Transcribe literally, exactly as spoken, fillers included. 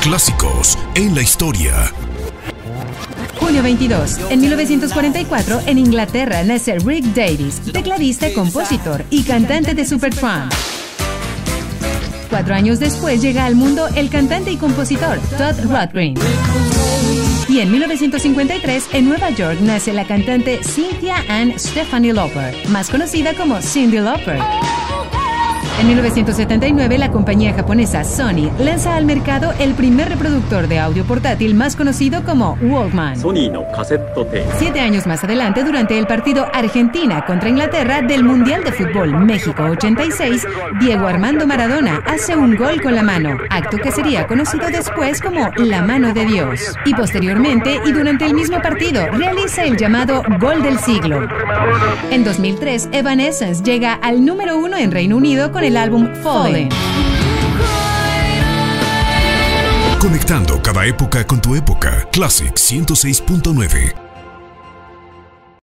Clásicos en la historia. junio veintidós. En mil novecientos cuarenta y cuatro, en Inglaterra, nace Rick Davies, tecladista, compositor y cantante de Supertramp. Cuatro años después llega al mundo el cantante y compositor Todd Rundgren. Y en mil novecientos cincuenta y tres, en Nueva York, nace la cantante Cynthia Ann Stephanie Lauper, más conocida como Cyndi Lauper. En mil novecientos setenta y nueve, la compañía japonesa Sony lanza al mercado el primer reproductor de audio portátil más conocido como Walkman. Siete años más adelante, durante el partido Argentina contra Inglaterra del Mundial de Fútbol México ochenta y seis, Diego Armando Maradona hace un gol con la mano, acto que sería conocido después como la mano de Dios. Y posteriormente, y durante el mismo partido, realiza el llamado gol del siglo. En dos mil tres, Evanescence llega al número uno en Reino Unido con el álbum Fallen. Conectando cada época con tu época. Classic ciento seis punto nueve.